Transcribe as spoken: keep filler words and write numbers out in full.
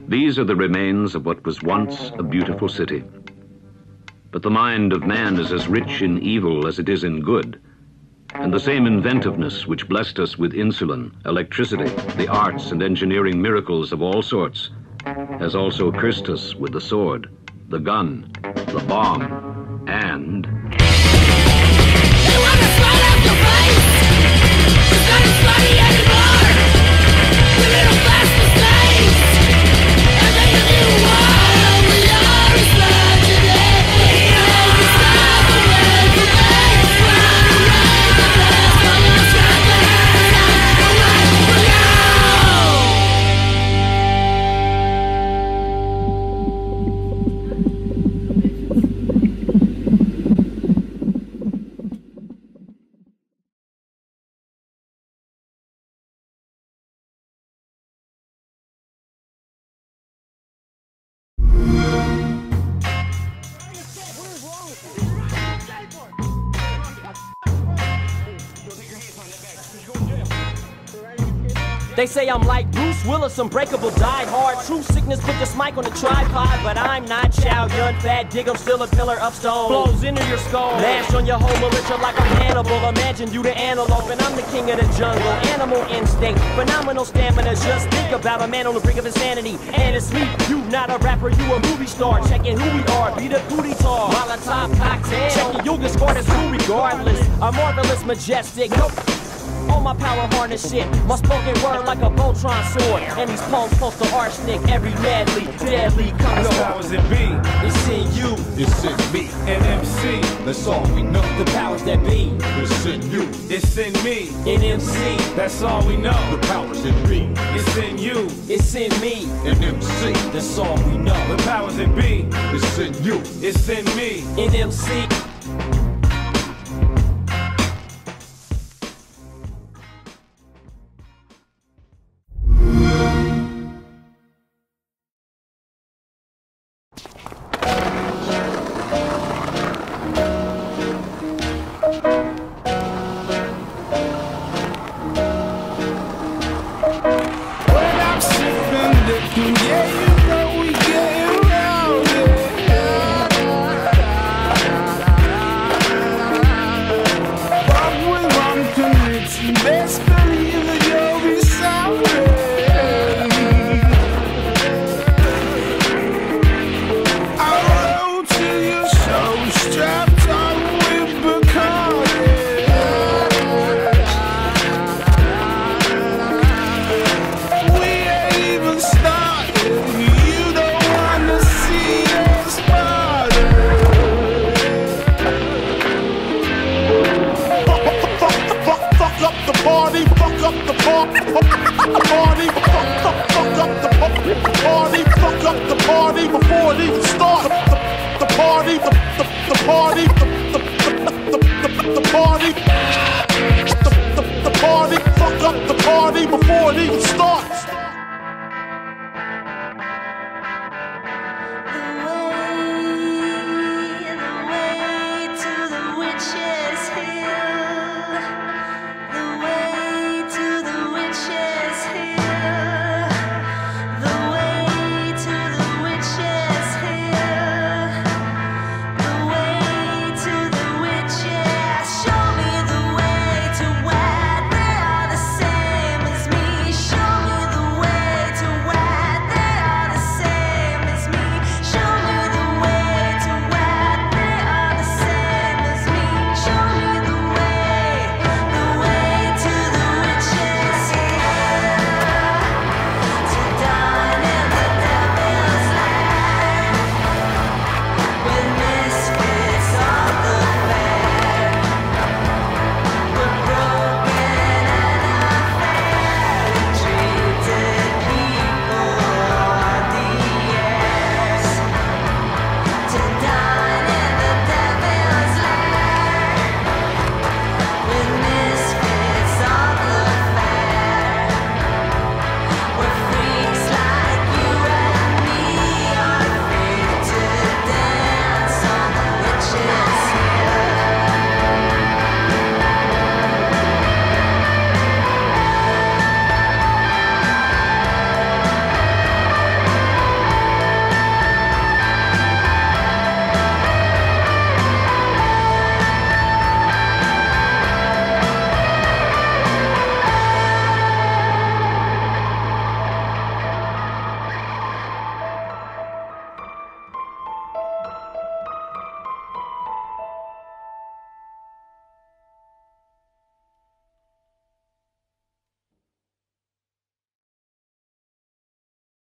These are the remains of what was once a beautiful city. But the mind of man is as rich in evil as it is in good, and the same inventiveness which blessed us with insulin, electricity, the arts and engineering miracles of all sorts, has also cursed us with the sword, the gun, the bomb, and... They want to slide off your face! It's not as funny anymore! The little flash mistakes! And then you knew what we are is tragedy! We are stop away from me! Run away from this from your struggle! Stop away from you! They say I'm like Bruce Willis, unbreakable, die hard. True sickness, put this mic on the tripod. But I'm not Chow Yun Fat, dig, I'm still a pillar of stone. Blows into your skull, mash on your whole militia like I'm Hannibal. Imagine you the antelope and I'm the king of the jungle. Animal instinct, phenomenal stamina. Just think about a man on the brink of insanity. And it's me, you not a rapper, you a movie star. Checking who we are, be the booty tall. Molotov cocktail, checking you'll get scored as who regardless. A marvelous, majestic, nope. All my power harness shit, my spoken word like a Voltron sword. And these poems post to arsenic, every madly, deadly come The powers that be, it's in you, it's in me, and M C, that's all we know. the powers that be, It's in you, it's in me, in M C, that's all we know. The powers that be, It's in you, it's in me, and M C, that's all we know. the powers that be, it's in you. it's in me. In M C. Before it even starts.